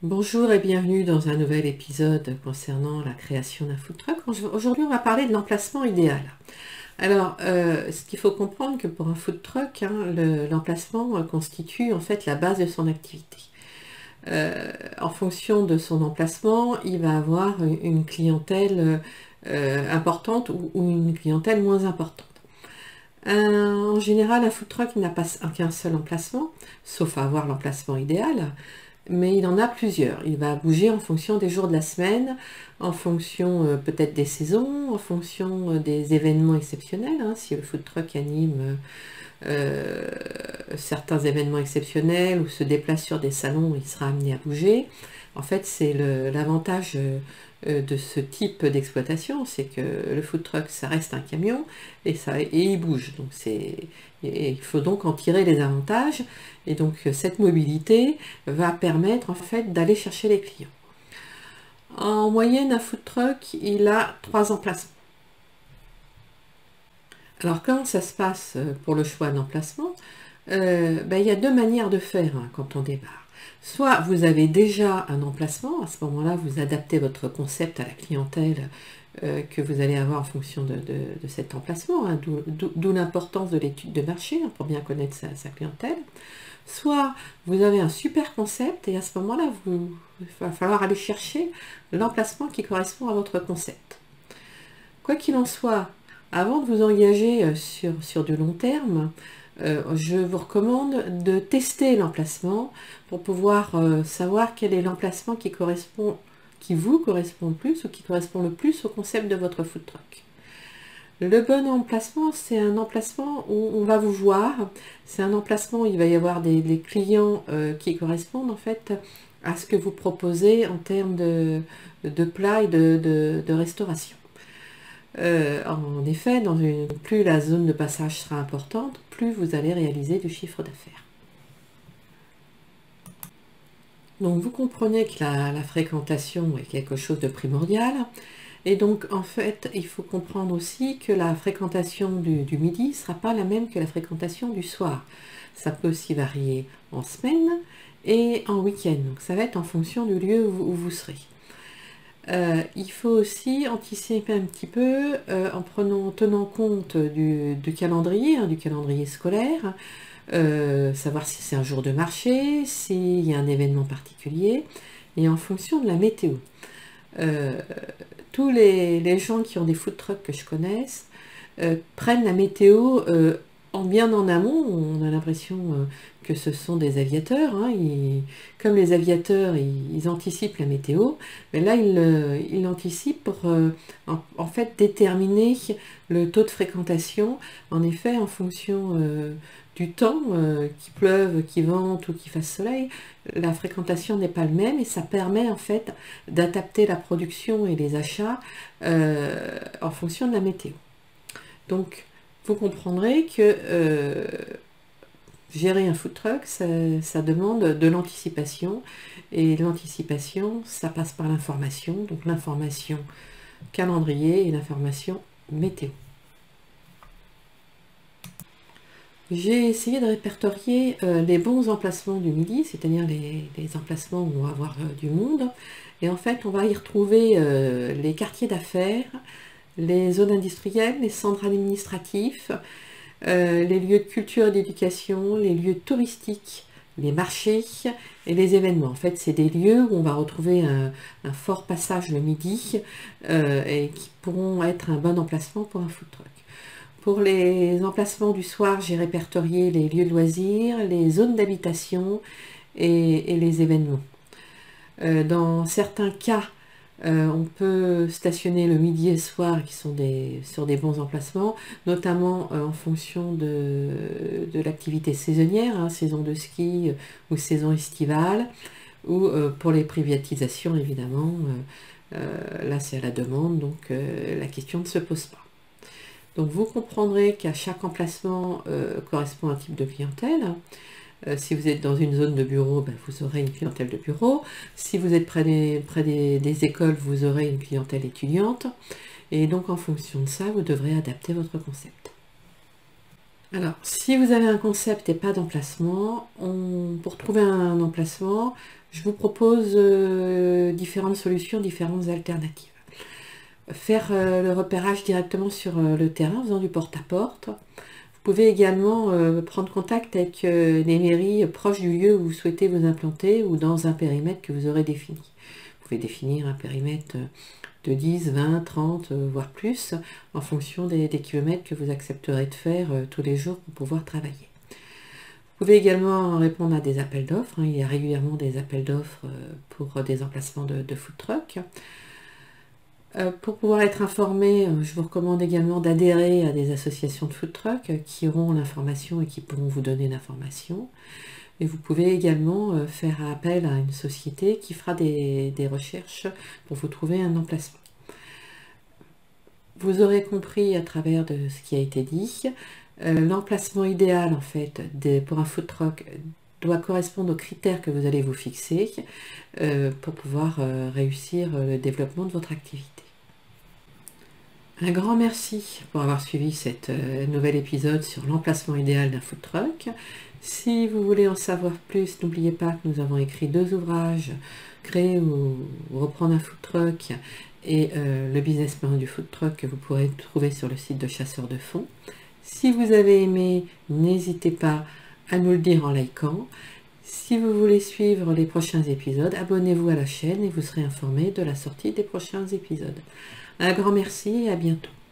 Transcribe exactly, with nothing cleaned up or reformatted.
Bonjour et bienvenue dans un nouvel épisode concernant la création d'un food truck. Aujourd'hui, on va parler de l'emplacement idéal. Alors, euh, ce qu'il faut comprendre que pour un food truck, hein, le- l'emplacement euh, constitue en fait la base de son activité. Euh, en fonction de son emplacement, il va avoir une une clientèle euh, importante ou, ou une clientèle moins importante. Un- en général, un food truck n'a pas qu'un seul emplacement, sauf à avoir l'emplacement idéal. Mais il en a plusieurs. Il va bouger en fonction des jours de la semaine, en fonction euh, peut-être des saisons, en fonction euh, des événements exceptionnels, hein. Si le food truck anime euh, certains événements exceptionnels ou se déplace sur des salons, il sera amené à bouger. En fait, c'est le- l'avantage euh, euh, de ce type d'exploitation, c'est que le food truck, ça reste un camion et, ça, et il bouge. Donc c'est, et il faut donc en tirer les avantages. Et donc cette mobilité va permettre en fait d'aller chercher les clients. En moyenne, un food truck, il a trois emplacements. Alors comment ça se passe euh, pour le choix d'emplacement? Euh, ben, il y a deux manières de faire hein, quand on démarre. Soit vous avez déjà un emplacement, à ce moment-là, vous adaptez votre concept à la clientèle euh, que vous allez avoir en fonction de, de- de cet emplacement, hein, d'où d'où- d'où l'importance de l'étude de marché hein, pour bien connaître sa, sa clientèle. Soit vous avez un super concept et à ce moment-là, vous- il va falloir aller chercher l'emplacement qui correspond à votre concept. Quoi qu'il en soit, avant de vous engager euh, sur, sur du long terme, euh, je vous recommande de tester l'emplacement pour pouvoir euh, savoir quel est l'emplacement qui correspond, qui vous correspond le plus ou qui correspond le plus au concept de votre food truck. Le bon emplacement, c'est un emplacement où on va vous voir. C'est un emplacement où il va y avoir des, des clients euh, qui correspondent en fait à ce que vous proposez en termes de, de plats et de, de- de restauration. Euh, en effet, dans une, plus la zone de passage sera importante, plus vous allez réaliser du chiffre d'affaires. Donc vous comprenez que la, la fréquentation est quelque chose de primordial. Et donc en fait, il faut comprendre aussi que la fréquentation du, du midi ne sera pas la même que la fréquentation du soir. Ça peut aussi varier en semaine et en week-end. Donc ça va être en fonction du lieu où, où vous serez. Euh, il faut aussi anticiper un petit peu euh, en prenant, tenant compte du, du calendrier, hein, du calendrier scolaire, euh, savoir si c'est un jour de marché, s'il y a un événement particulier, et en fonction de la météo. Euh, tous les, les gens qui ont des food trucks que je connaisse euh, prennent la météo euh, en bien en amont. On a l'impression euh, que ce sont des aviateurs, hein. Ils- comme les aviateurs, ils, ils anticipent la météo, mais là, ils euh, ils l'anticipent pour euh, en, en fait déterminer le taux de fréquentation, en effet, en fonction euh, du temps, euh, qu'il pleuve, qu'il vente ou qu'il fasse soleil, la fréquentation n'est pas le même et ça permet en fait d'adapter la production et les achats euh, en fonction de la météo. Donc, vous comprendrez que euh, gérer un food truck, ça, ça demande de l'anticipation. Et l'anticipation, ça passe par l'information. Donc, l'information calendrier et l'information météo. J'ai essayé de répertorier euh, les bons emplacements du midi, c'est-à-dire les, les emplacements où on va avoir euh, du monde. Et en fait, on va y retrouver euh, les quartiers d'affaires, les zones industrielles, les centres administratifs, euh, les lieux de culture et d'éducation, les lieux touristiques, les marchés et les événements. En fait, c'est des lieux où on va retrouver un, un fort passage le midi euh, et qui pourront être un bon emplacement pour un food truck. Pour les emplacements du soir, j'ai répertorié les lieux de loisirs, les zones d'habitation et, et les événements. Euh, dans certains cas, euh, on peut stationner le midi et le soir qui sont des, sur des bons emplacements, notamment euh, en fonction de, de l'activité saisonnière, hein, saison de ski euh, ou saison estivale, ou euh, pour les privatisations évidemment. Euh, euh, là c'est à la demande, donc euh, la question ne se pose pas. Donc vous comprendrez qu'à chaque emplacement euh, correspond un type de clientèle. Euh, si vous êtes dans une zone de bureau, ben, vous aurez une clientèle de bureau. Si vous êtes près, des, près des, des écoles, vous aurez une clientèle étudiante. Et donc en fonction de ça, vous devrez adapter votre concept. Alors, si vous avez un concept et pas d'emplacement, on- pour trouver un emplacement, je vous propose euh, différentes solutions, différentes alternatives. Faire euh, le repérage directement sur euh, le terrain en faisant du porte-à-porte. Vous pouvez également euh, prendre contact avec euh, des mairies proches du lieu où vous souhaitez vous implanter ou dans un périmètre que vous aurez défini. Vous pouvez définir un périmètre de dix, vingt, trente, euh, voire plus, en fonction des, des kilomètres que vous accepterez de faire euh, tous les jours pour pouvoir travailler. Vous pouvez également répondre à des appels d'offres. Hein. Il y a régulièrement des appels d'offres euh, pour des emplacements de, de food truck. Euh, pour pouvoir être informé, euh, je vous recommande également d'adhérer à des associations de food truck euh, qui auront l'information et qui pourront vous donner l'information. Et vous pouvez également euh, faire appel à une société qui fera des, des recherches pour vous trouver un emplacement. Vous aurez compris à travers de ce qui a été dit, euh, l'emplacement idéal en fait de, pour un food truck doit correspondre aux critères que vous allez vous fixer euh, pour pouvoir euh, réussir le développement de votre activité. Un grand merci pour avoir suivi cet euh, nouvel épisode sur l'emplacement idéal d'un food truck. Si vous voulez en savoir plus, n'oubliez pas que nous avons écrit deux ouvrages, Créer ou reprendre un food truck et euh, le business plan du food truck que vous pourrez trouver sur le site de Chasseurs de Fonds. Si vous avez aimé, n'hésitez pas à nous le dire en likant. Si vous voulez suivre les prochains épisodes, abonnez-vous à la chaîne et vous serez informé de la sortie des prochains épisodes. Un grand merci et à bientôt.